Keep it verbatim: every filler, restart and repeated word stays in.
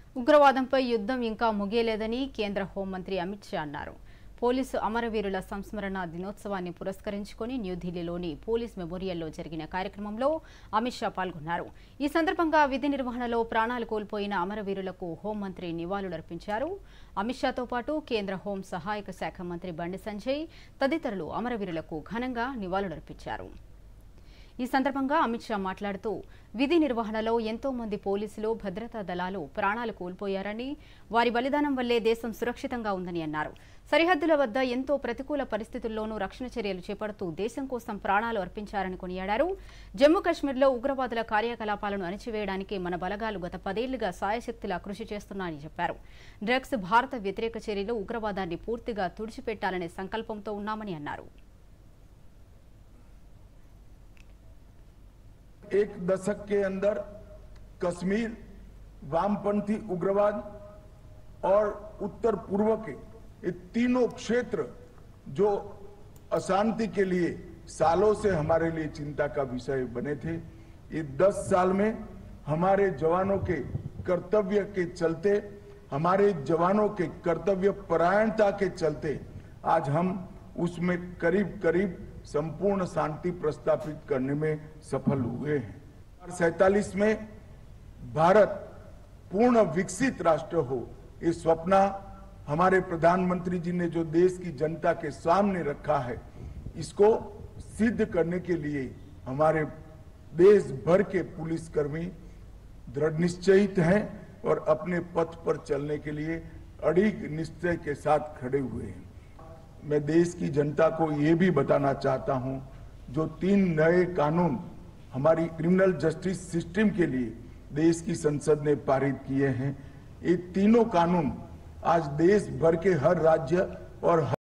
ఉగ్రవాదంపై యుద్ధం ఇంకా ముగియలేదని కేంద్ర హోంమంత్రి అమిత్ షా అన్నారు. పోలీసు అమరవీరుల సంస్మరణ దినోత్సవాన్ని పురస్కరించుకుని న్యూఢిల్లీలోని పోలీస్ మెమోరియల్లో జరిగిన కార్యక్రమంలో అమిత్ షా పాల్గొన్నారు. ఈ సందర్భంగా విధి నిర్వహణలో ప్రాణాలు కోల్పోయిన అమరవీరులకు హోంమంత్రి నివాళులర్పించారు. అమిత్ షాతో పాటు కేంద్ర హోం సహాయక శాఖ మంత్రి బండి సంజయ్ తదితరులు అమరవీరులకు ఘనంగా నివాళులర్పించారు. ఈ సందర్భంగా అమిత్ షా మాట్లాడుతూ విధి నిర్వహణలో ఎంతో మంది పోలీసులు భద్రతా దళాలు ప్రాణాలు కోల్పోయారని, వారి బలిదానం వల్లే దేశం సురక్షితంగా ఉందని అన్నారు. సరిహద్దుల వద్ద ఎంతో ప్రతికూల పరిస్థితుల్లోనూ రక్షణ చర్యలు చేపడుతూ దేశం కోసం ప్రాణాలు అర్పించారని కొనియాడారు. జమ్మూ కశ్మీర్లో ఉగ్రవాదుల కార్యకలాపాలను అణచివేయడానికి మన బలగాలు గత పదేళ్లుగా సాయశక్తిలా కృషి చేస్తున్నారని చెప్పారు. డ్రగ్స్, భారత వ్యతిరేక చర్యలు, ఉగ్రవాదాన్ని పూర్తిగా తుడిచిపెట్టాలనే సంకల్పంతో ఉన్నామని అన్నారు. एक दशक के अंदर कश्मीर, वामपंथी उग्रवाद और उत्तर पूर्व के ये तीनों क्षेत्र जो अशांति के लिए सालों से हमारे लिए चिंता का विषय बने थे, ये दस साल में हमारे जवानों के कर्तव्य के चलते, हमारे जवानों के कर्तव्य परायणता के चलते आज हम उसमें करीब करीब संपूर्ण शांति प्रस्तापित करने में सफल हुए हैं। सैतालीस में भारत पूर्ण विकसित राष्ट्र हो, ये स्वप्न हमारे प्रधानमंत्री जी ने जो देश की जनता के सामने रखा है, इसको सिद्ध करने के लिए हमारे देश भर के पुलिसकर्मी दृढ़ निश्चयित हैं और अपने पथ पर चलने के लिए अड़िग निश्चय के साथ खड़े हुए हैं। मैं देश की जनता को ये भी बताना चाहता हूं, जो तीन नए कानून हमारी क्रिमिनल जस्टिस सिस्टम के लिए देश की संसद ने पारित किए हैं, ये तीनों कानून आज देश भर के हर राज्य और